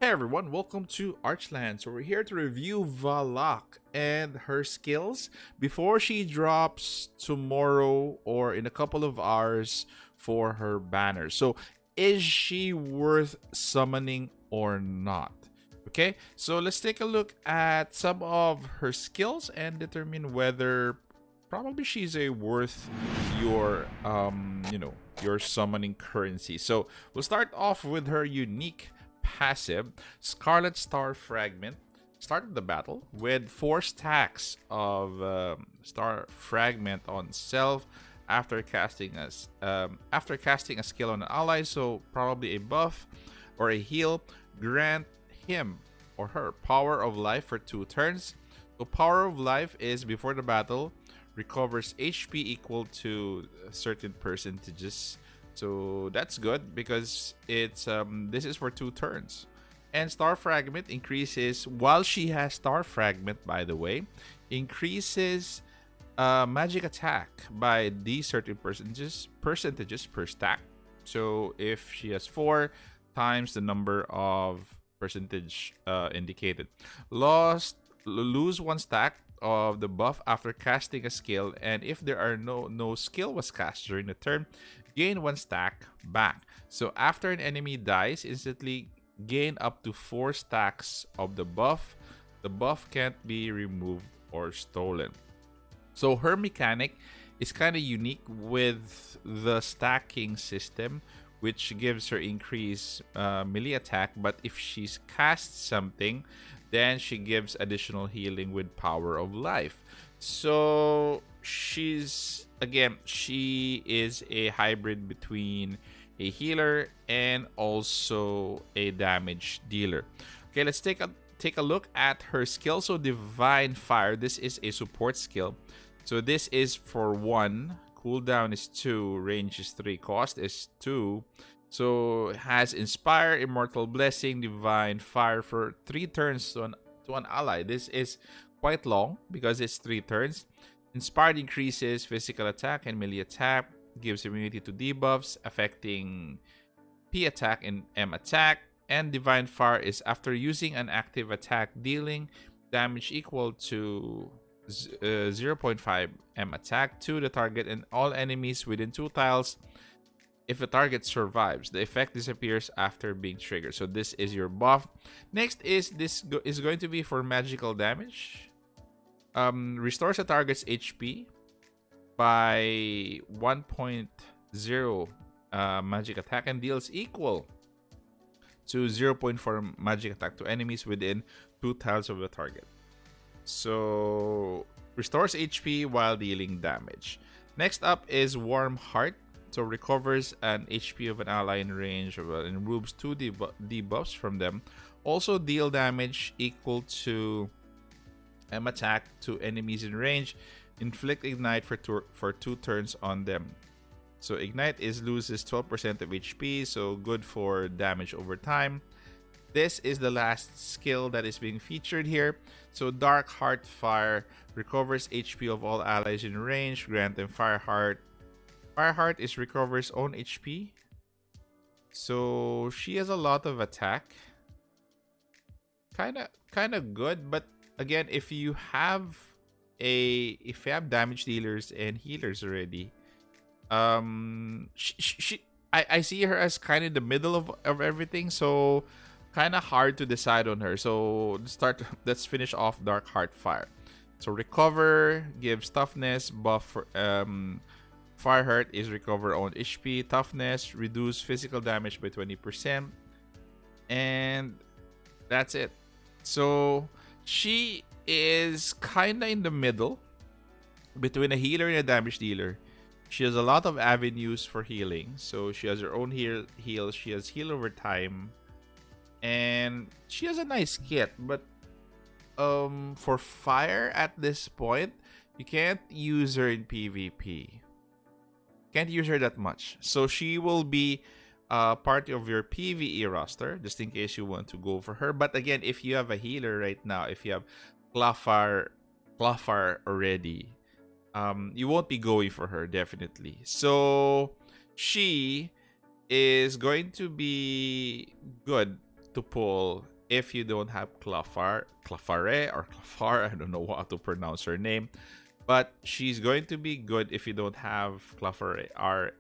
Hey everyone, welcome to Archeland. So we're here to review Valak and her skills before she drops tomorrow or in a couple of hours for her banner. So is she worth summoning or not? Okay, so let's take a look at some of her skills and determine whether probably she's a worth your your summoning currency. So we'll start off with her unique passive, Scarlet Star Fragment. Started the battle with 4 stacks of Star Fragment on self after casting a skill on an ally. So probably a buff or a heal. Grant him or her Power of Life for 2 turns. So Power of Life is before the battle recovers HP equal to certain percentages. So that's good because it's this is for 2 turns. And Star Fragment increases while she has Star Fragment, by the way, increases magic attack by these certain percentages per stack. So if she has 4 times the number of percentage indicated. Lose 1 stack of the buff after casting a skill, and if there are no skill was cast during the turn, gain 1 stack back. So after an enemy dies, instantly gain up to 4 stacks of the buff. The buff can't be removed or stolen. So her mechanic is kind of unique with the stacking system, which gives her increased melee attack. But if she's cast something, then she gives additional healing with Power of Life. So she is a hybrid between a healer and also a damage dealer. Okay, let's take a look at her skill. So Divine Fire, this is a support skill. So this is for 1, cooldown is 2, range is 3, cost is 2. So has Inspire, Immortal Blessing, Divine Fire for 3 turns to an ally. This is quite long because it's 3 turns. Inspired increases physical attack and melee attack, gives immunity to debuffs affecting P attack and M attack. And Divine Fire is after using an active attack, dealing damage equal to 0.5 M attack to the target and all enemies within 2 tiles. If the target survives, the effect disappears after being triggered. So this is your buff. Next is is going to be for magical damage. Restores a target's HP by 1.0 magic attack and deals equal to 0.4 magic attack to enemies within 2 tiles of the target. So restores HP while dealing damage. Next up is Warm Heart. So recovers an HP of an ally in range and removes 2 debuffs from them. Also deal damage equal to M attack to enemies in range. Inflict Ignite for 2 turns on them. So Ignite loses 12% of HP, so good for damage over time. This is the last skill that is being featured here. So Dark Heart Fire recovers HP of all allies in range. Grant them Fire Heart. Fire Heart recovers own HP. So she has a lot of attack. Kinda good, but again, if you have damage dealers and healers already, I see her as kind of the middle of everything, so kind of hard to decide on her. So let's finish off Dark Heart Fire. So recover gives toughness, buff for Fire Heart is recover own HP, toughness, reduce physical damage by 20%, and that's it. So she is kinda in the middle between a healer and a damage dealer. She has a lot of avenues for healing. So she has her own heal. She has heal over time, and she has a nice kit. But for fire at this point, you can't use her in PvP. Can't use her that much. So she will be part of your PvE roster, just in case you want to go for her. But again, if you have a healer right now, if you have Clawfire already, you won't be going for her, definitely. So she is going to be good to pull if you don't have Clafare or Clafar. I don't know how to pronounce her name, but she's going to be good if you don't have Clafare,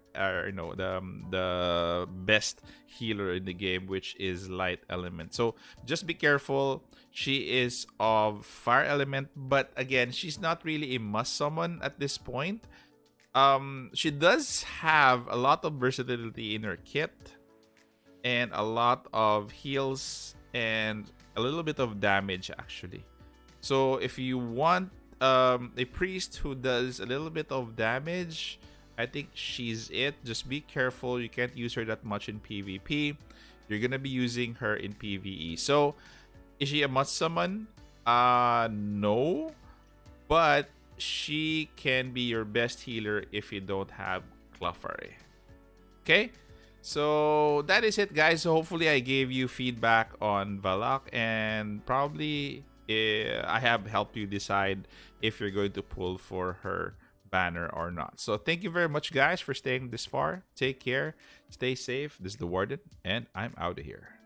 the best healer in the game, which is Light Element. So just be careful. She is of Fire Element, but again, she's not really a must summon at this point. She does have a lot of versatility in her kit and a lot of heals and a little bit of damage actually. So if you want a priest who does a little bit of damage, I think she's it. Just be careful. You can't use her that much in PvP. You're gonna be using her in PvE. So is she a must summon? No, but she can be your best healer if you don't have Clefairy. Okay, so that is it, guys. So hopefully I gave you feedback on Valak, and probably I have helped you decide if you're going to pull for her banner or not. So thank you very much, guys, for staying this far. Take care, stay safe. This is the Warden, and I'm out of here.